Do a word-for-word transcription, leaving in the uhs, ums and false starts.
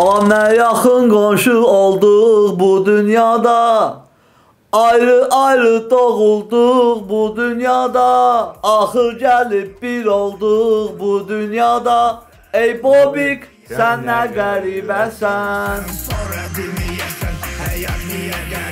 Aman ne yakın komşu olduk bu dünyada. Ayrı ayrı doğulduk bu dünyada. Ahır gelip bir olduk bu dünyada. Ey Bobik sen ne garibesen. Sonra dinleyesen hayat niye